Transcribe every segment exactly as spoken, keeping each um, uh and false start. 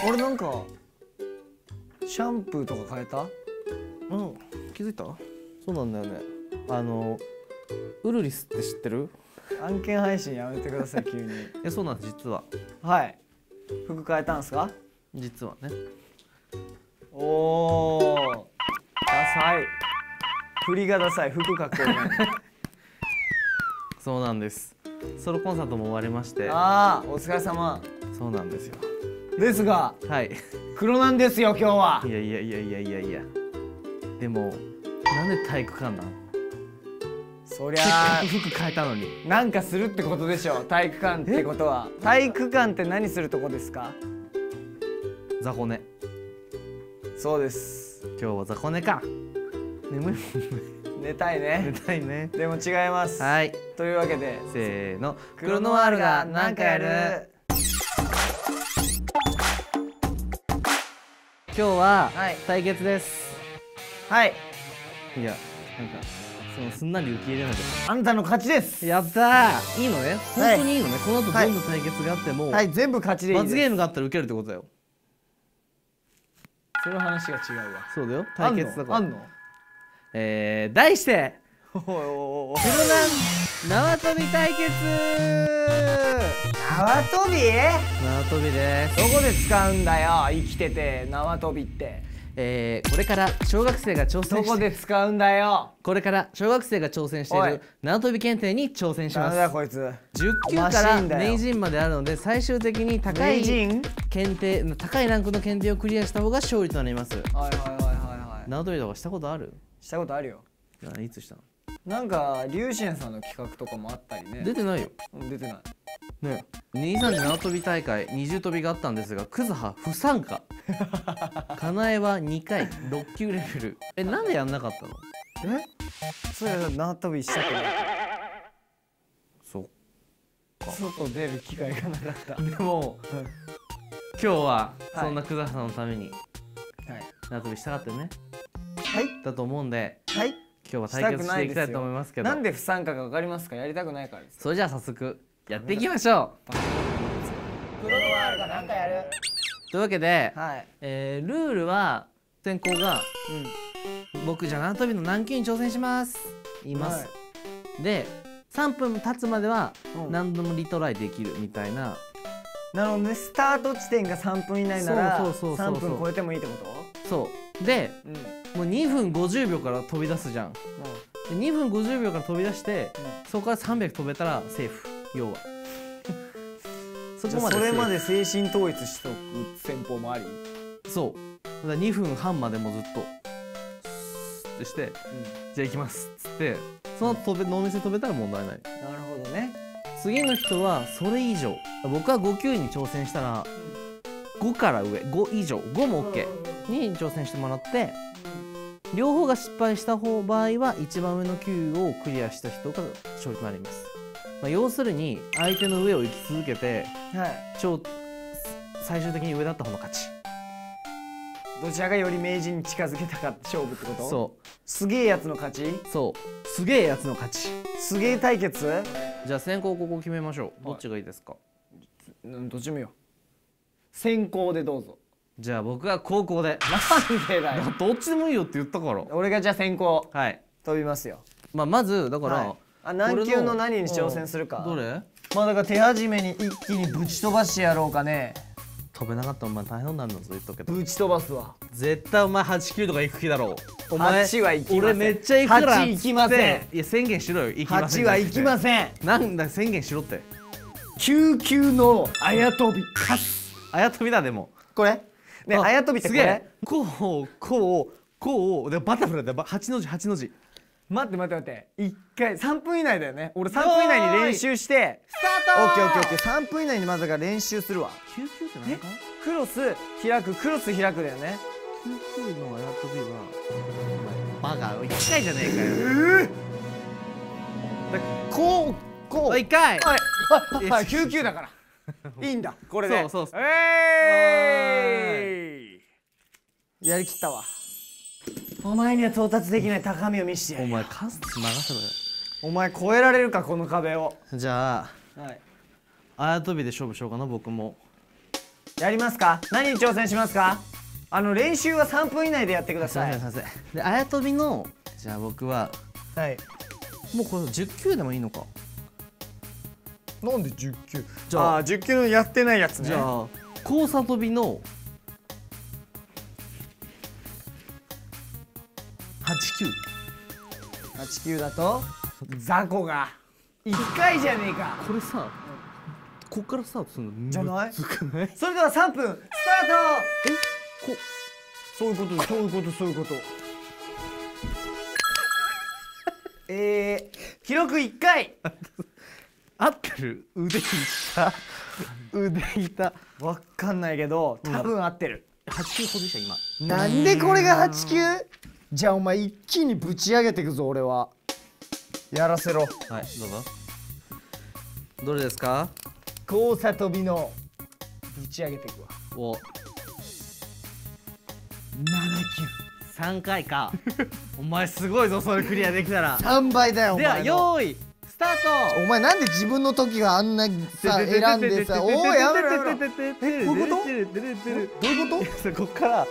俺なんかシャンプーとか変えた？ うん、気づいた？そうなんだよね。あのウルリスって知ってる？ 案件配信やめてください急に。 え、そうなんです、実は。 はい。服変えたんすか？ 実はね。 おお。ダサい。振りがダサい。服かっこいいね。 そうなんです。ソロコンサートも終わりまして。 ああ、お疲れ様。 そうなんですよ。 ですが、 はい。 黒なんですよ今日は。 いやいやいやいやいやいや。でもなんで体育館なん？ そりゃあ服変えたのに。 なんかするってことでしょ。体育館ってことは。体育館って何するとこですか？ 雑魚寝。 そうです。 今日は雑魚寝か。眠いもんね。 寝たいね。 寝たいね。 でも違います。 はい。 というわけで、 せーの。 クロノワールがなんかやる。 今日ははい対決です。 はい。 いや、なんかそのすんなり受け入れないで。 あなたの勝ちです。 やったー。いいのね。本当にいいのね。この後はいどんな対決があっても、 はい、全部勝ちでいいです。 罰ゲームがあったら受けるってことだよ。 その話が違うわ。 そうだよ。対決だから。 あんの？ えー、題しておいおいおい。 プロナン縄跳び対決。 縄跳び？ 縄跳びです。 どこで使うんだよ、生きてて縄跳びって。 えー、これから小学生が挑戦どこしてで使うんだよ。 これから小学生が挑戦していおいる縄跳び検定に挑戦します。 なんだこいつ。 じゅっ級かマシらーンだよ名人まであるので、最終的に高い名人？ 検定高いランクの検定をクリアした方が勝利となります。 はいはいはいはいはい。 縄跳びとかしたことある？ したことあるよ。 いつしたの？ なんかリュウシェンさんの企画とかもあったりね。 出てないよ。 うん、出てない。 ね、にじゅうさんじ縄跳び大会二重跳びがあったんですが、クズハ不参加。かなえはにかいろっ級レベル。え、なんでやんなかったの？ え？それは縄跳びしたくない。 そう。 外出る機会がなかった。 でも、 うん、 今日ははいそんなクズハさんのためにはい縄跳びしたかったよね。 はいだと思うんで、 はい。 今日は対決していきたいと思いますけど。 なんで不参加かわかりますか？やりたくないからです。 それじゃあ早速やっていきましょう。 クロノワールがなんかやる。 というわけで、 はい。 えールールは先攻がうん。 僕じゃあ縄跳びの何級に挑戦します言います、 はでさんぷん経つまではうん何度もリトライできるみたいな。 なるほどね。スタート地点がさんぷん以内ならそうそうそうそうさんぷん超えてもいいってこと？ そうでうん。 もうにふんごじゅうびょうから飛び出すじゃん。でにふんごじゅうびょうから飛び出して、 うそこからさんびゃく飛べたらセーフ。要はそじゃあこまでそれまでセー精神統一しとく戦法もあり。 フ。そうだからにふんはんまでもずっとスッてして、じゃあ行きますっつってその後飛べノーミスで飛べたら問題ない。 なるほどね。 次の人はそれ以上、僕はご級に挑戦したらごから上、ご以上、ごも OK に挑戦してもらって、両方が失敗した方場合は一番上の級をクリアした人が勝利となります。まあ、要するに相手の上を行き続けてはい。 超最終的に上だった方の勝ち。 どちらがより名人に近づけたかって勝負ってこと？ そうすげえやつの勝ち？ そうすげえやつの勝ち。 すげえ対決？ じゃあ先攻後攻決めましょう。どっちがいいですか？ うんどっちもよ。先行でどうぞ。 じゃあ僕は後攻で。 なんでだよ。 どっちでもいいよって言ったから。 俺がじゃあ先行はい。 飛びますよ。 まあまずだから、 はい、あ何級の何に挑戦するか。 どれ？ まあだから手始めに一気にぶち飛ばしてやろうかね。 飛べなかったらお前大変になるのぞ言っとくけど。 ぶち飛ばすわ。 絶対お前はち級とか行く気だろう。お前はちは行きません。 俺めっちゃ行くからっつって。 はち行きません。 いや宣言しろよ。行きません。 はちは行きません。 なんだ宣言しろって。 きゅう級のあや飛び勝つ。 あや飛びだでも。 これ？ねあや飛びってこれ？ こうこうこうでバタフライではちの字はちの字。 待って待って待って。一回さんぷん以内だよね。俺さんぷん以内に練習して。 スタート。 オッケーオッケーオッケー。さんぷん以内にまずが練習するわ。 きゅう級って何か？ クロス開くクロス開くだよね。 きゅう級のあや飛びはバカいっかいじゃねえかよ。 ええ。こうこう。 いっかい。 はいはいきゅう級だから。いいんだこれで。 そうそうそう。 えい。やりきったわ。お前には到達できない高みを見せてやるよ。 お前カス任せろよ。 お前越えられるかこの壁を。 じゃあはい。 あや飛びで勝負しようかな僕も。 やりますか？何に挑戦しますか？あの練習はさんぷん以内でやってくだすいまさい。 せんすいません。であやとびのじゃあ僕ははい。 もうこれじゅっ級でもいいのか。 なんでじゅっ級？ じゃあああ、じゅっ級のやってないやつね。 じゃあ交差跳びのはち級。 はち級だと雑魚がいっかいじゃねえか。 これさこっからスタートするのじゃないむずくない？ それではさんぷんスタート。 こそういうことそういうことそういうことえー、記録いっかい。 合ってる？腕いった腕いったわかんないけど多分合ってる。 はち級ほどでした今。 なんでこれがはち級？じゃあお前一気にぶち上げていくぞ俺は。やらせろ。 はいどうぞ。どれですか？ 交差跳びのぶち上げていくわ。 おなな級。 さんかいか。お前すごいぞそれクリアできたら。 さんばいだよおでは前の。 よーいスタート。 お前なんで自分の時があんなさ選んでさ、おいやめろやめろ。えこういうこと？どういうこと？ こっから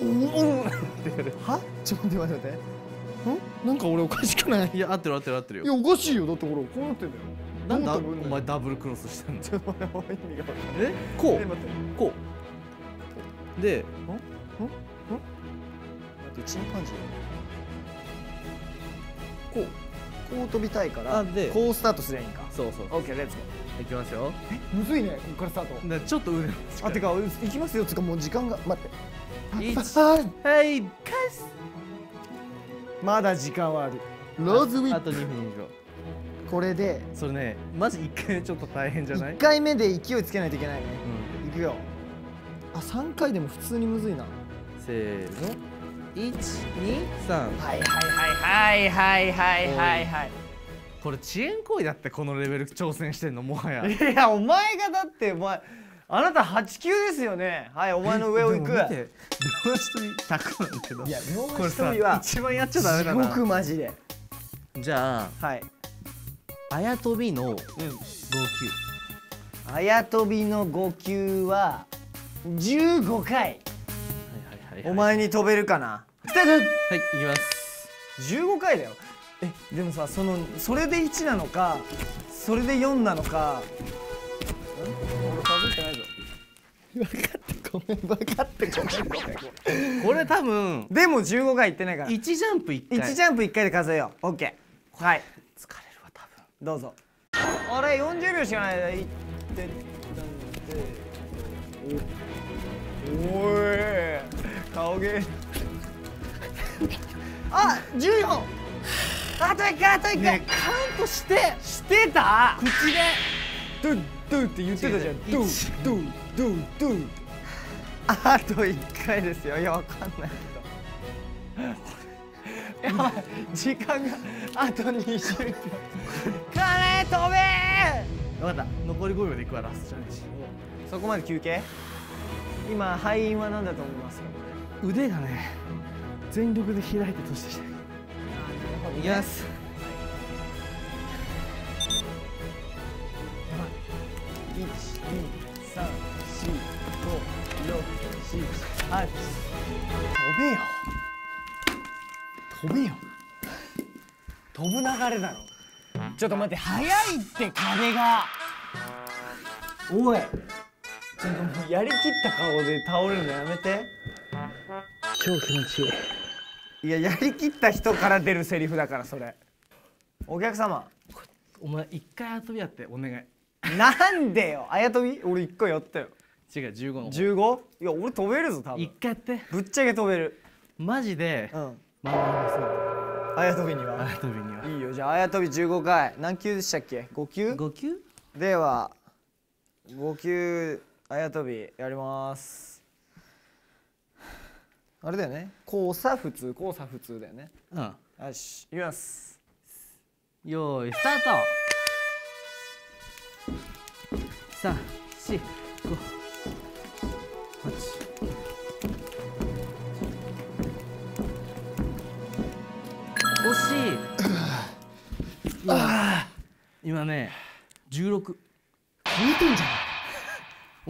は？ちょっと待って待って待って。ん？なんか俺おかしくない？ いや合ってる合ってる合ってるいやよ。 おかしいよ。だってほらこうなってんだよ。 なんだおどう飛ぶんだよ前ダブルクロスしたんだ。 ちょっと待って意味が分かんない。 えこえ待って。 うこうで待ってチンパンジー。こうこう飛びたいからあでこうスタートすりゃいいんか。 そうそうオッケーレッツゴいきますよ。 ー。むずいねここからスタート。 でちょっと腕の力あてか行きますよつかもう時間が待って。 一あはい返す。 まだ時間はある。 ローズウィップあとにふん以上。 これでそれねマジいっかい目ちょっと大変じゃない？ いっかいめで勢いつけないといけないね。 うんいくよ。あさんかいでも普通にむずいな。 せーのいちにさん。 はいはいはいはいはいはいはいはいこれ遅延行為だってこのレベル挑戦してんのもはや。 いやお前がだってお前あなたはち級ですよね。はいお前の上を行く。 でも見て両足跳びひゃくなんだけど。 いや両これさ足跳びは一番やっちゃダメだ地獄な。 マジで。 じゃあはい。 あやとびのご級。 あやとびのご級はじゅうごかい。 はいはいはいはい。 お前に飛べるかな。スタート。 はいいきます。 じゅうごかいだよ。えでもさそのそれでいちなのかそれでよんなのか。ん俺数えてないぞ。分かってごめん分かってごめんごめんごめん。 これ多分でもじゅうごかいいってないからいちジャンプいっかい。 いちジャンプいっかいで数えよう。オッケー。はい疲れるわ多分。 どうぞ。あれよんじゅうびょうしかない。いっておおい顔芸あじゅうよん。あといっかいあといっかい。 ねカウントしてしてた。 口でドゥドゥって言ってたじゃん。 違う違うドゥドゥドゥドゥ。あといっかいですよ。いやわかんないけど。やばい時間があとにじゅうびょう。金飛べー。 分かった残りごびょうでいくわラストチャレンジ。 そこまで休憩。今敗因は何だと思いますか？これ腕がね全力で開いて閉じてきた。いきます。 いち、に、さん、よん、ご、ろく、しち、はち。飛べよ飛べよ飛ぶ流れだろ。ちょっと待って速いって壁が。おいちょっともうやりきった顔で倒れるのやめて。 超気持ちいい。 いややりきった人から出るセリフだからそれ。お客様お前一回遊びやってお願い。 なんでよ。あやとび俺一回やったよ。 違うじゅうごの方。 じゅうご？いや俺飛べるぞ多分。 一回やってぶっちゃけ飛べる。 マジでうんまあまあそうあやとびには。 あやとびにはいいよじゃああやとびじゅうごかい。何級でしたっけ？ご級？ ご級ではご級あやとびやります。あれだよね。交差普通交差普通だよね。 うんよしいきます。 よーいスタート。さん、し、ご、はち。惜しい。今今ねじゅうろく超えてんじゃん。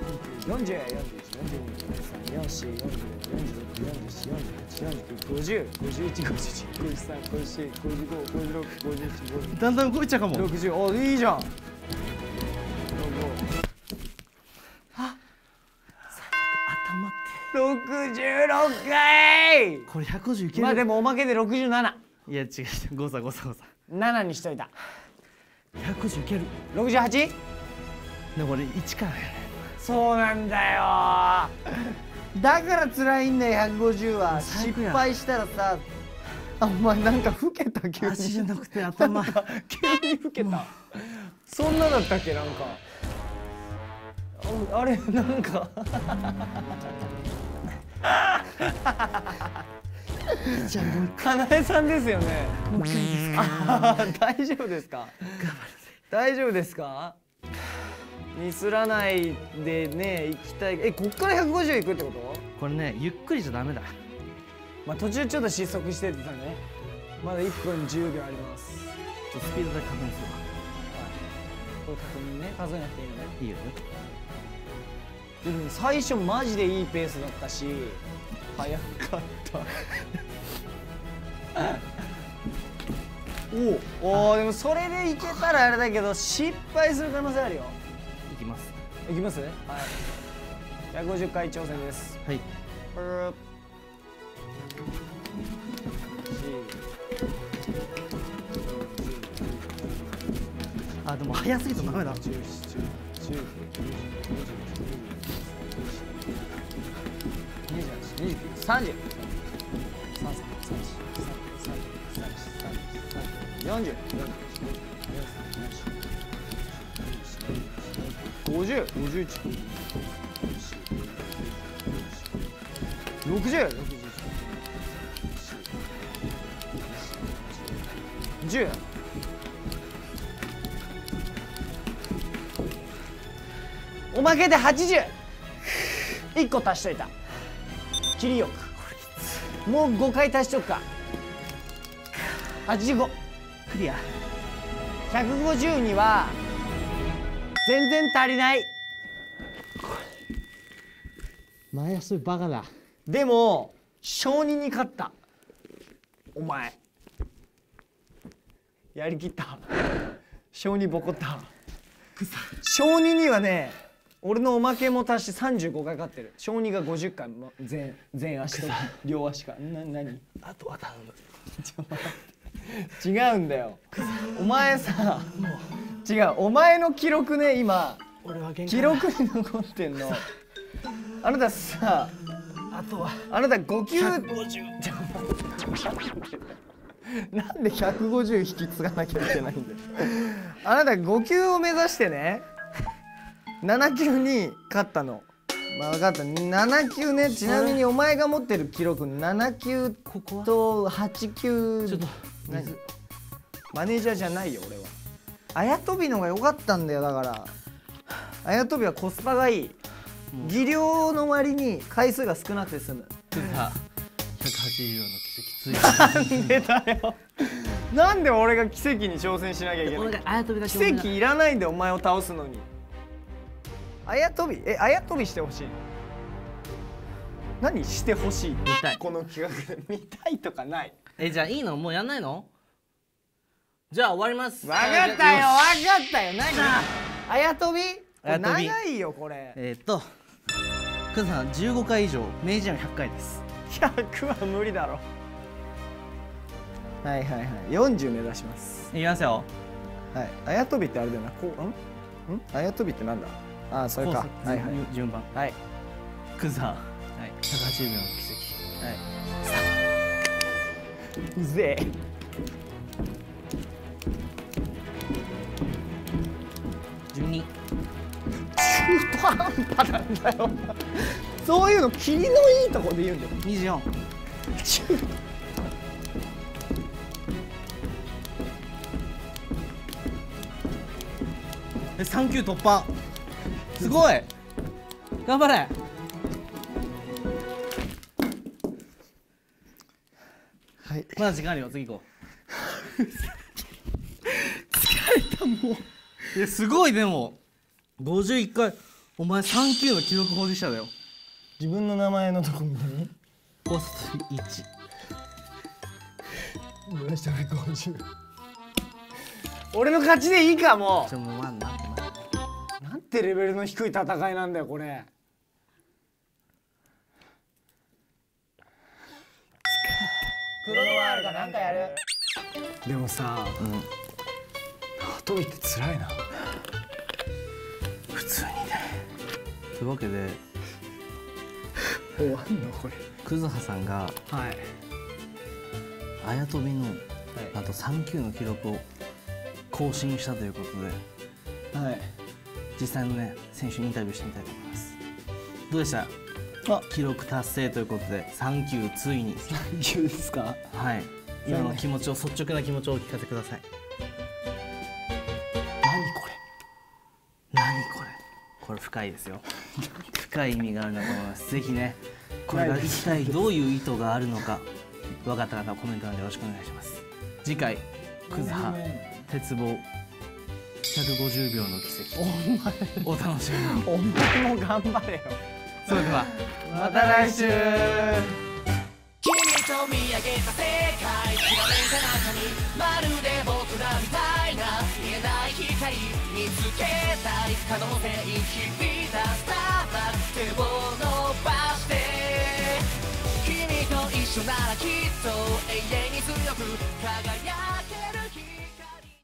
よんじゅう、よんじゅういち、よんじゅうに、よんじゅうさん、よんじゅうよん、よんじゅうご、よんじゅうろく、よんじゅうなな、よんじゅうはち、よんじゅうきゅう、ごじゅう、ごじゅういち、ごじゅうに、ごじゅうさん、ごじゅうよん、ごじゅうご、ごじゅうろく、ごじゅうなな、ごじゅうはち、 だんだん動いちゃうかも。 ろくじゅう、おいいじゃん。 頭っろくじゅうろっかい。 てこれひゃくごじゅういける。 まあでもおまけでろくじゅうなな。 いや違う、誤差誤差誤差。 ななにしといた。 ひゃくごじゅういける。 ろくじゅうはち？ でも俺いちからやね。 そうなんだよ。だから辛いんだよひゃくごじゅうは。失敗したらさ、あお前なんか老けた急に。 足じゃなくて頭。 急に老けた。そんなだったっけなんか。あれなんか。 じゃあもうかなえさんですよね。 もう一回いいですか。 あー大丈夫ですか。 頑張るぜ。 大丈夫ですか。ミスらないでね行きたい。えこっからひゃくごじゅういくってこと？ これねゆっくりじゃダメだ。 まあ途中ちょっと失速しててたね。まだいっぷんじゅうびょうあります。 ちょっとスピードだけ確認するわ。 これ確認ね、数えなくていいのね。 いいよ。 でも最初マジでいいペースだったし早かったおおおーでもそれでいけたらあれだけど失敗する可能性あるよ。 いきます。 いきます？はいひゃくごじゅっかい挑戦です。 はい。 プーあでも早すぎるとダメだ。 じゅうなな、じゅうはち、じゅうきゅう、にじゅうはち、にじゅうきゅう、さんじゅうよん、にじゅうはち、にじゅうきゅう、 さんじゅう、よんじゅう、ごじゅう、ごじゅういち、ろくじゅう、じゅう、おまけではちじゅう、いっこ足しといた。切りよくもうごかい足しとくか。はちじゅうご、 クリア。 ひゃくごじゅうには全然足りない。 前足バカだ。 でも小にに勝った。お前やりきった。小にボコった。小ににはね、俺のおまけも足してさんじゅうごかい勝ってる。小にがごじゅっかい、全全足と両足か。な、何？ あとは頼む。 違うんだよ。お前さ、違う、お前の記録ね、今俺は限界だ。 記録に残ってんの。あなたさ、 あとはあなたごきゅう、 ひゃくごじゅう。 なんでひゃくごじゅう引き継がなきゃいけないんだよ。あなたごきゅうを目指してね、ななきゅうに勝ったの。まあ分かった。ななきゅうね。ちなみにお前が持ってる記録ななきゅうとはちきゅう。 ちょっと何？マネージャーじゃないよ俺は。あやとびのが良かったんだよ。だからあやとびはコスパがいい。技量の割に回数が少なくて済む。 クズハひゃくはちじゅうびょうの奇跡ついなんでだよ。なんで俺が奇跡に挑戦しなきゃいけない。 俺があやとびだけ奇跡いらないんでお前を倒すのに。あやとび、え、あやとびしてほしい。何してほしい。 見たい。 この企画で見たいとかない。 え、じゃあいいの？もうやんないの？じゃあ終わります。 わかったよ、わかったよ。何？あやとび？ あやとび長いよこれ。 えーっとクズさんじゅうごかい以上、明治はひゃっかいです。 ひゃくは無理だろ。はいはいはい。よんじゅう目指します。 いきますよ。 はい。あやとびってあれだよな。こう、ん？ん？あやとびってなんだ？ああ、それか。はいはい。 順番。 はい。 クズさん、はい、ひゃくはちじゅうびょうの奇跡。 うぜえ。 じゅうに。 中途半端なんだよ。そういうの霧のいいとこで言うんだよ。 にじゅうよん。え、さん級突破。すごい。頑張れ。 はい。 まだ時間あるよ。次行こう。 疲れたもう。 いや、すごい。でもごじゅういっかい。お前さん級の記録保持者だよ。 自分の名前のとこ見てみ。 ポストいち。 どうしたらごじゅう。俺の勝ちでいいかもちょ、もうまあなんう。なんてレベルの低い戦いなんだよこれ。プロノワールがなんかやる。でもさ、 うん、 縄跳びって辛いな。 普通にね。というわけで終わんのこれ。 クズハさんがはい。 あやとびの、 はい、 あとさん級の記録を更新したということで、 はい、 実際のね選手にインタビューしてみたいと思います。どうでした？ あ、 記録達成ということでさん級ついに。 さん級ですか？ はい。今の気持ちを、率直な気持ちをお聞かせください。 何これ？ 何これ？これ深いですよ。深い意味があるんだと思います。ぜひね、これが一体どういう意図があるのか分かった方はコメント欄でよろしくお願いします。次回クズハ鉄棒ひゃくごじゅうびょうの奇跡、お楽しみに。 お前も頑張れよ。 それではまた来週。 君と見上げた世界、きらめいた中にまるで僕らみたいな見えない光見つけたい可能性、響いたスターマ手を伸ばして、君と一緒ならきっと永遠に強く輝ける。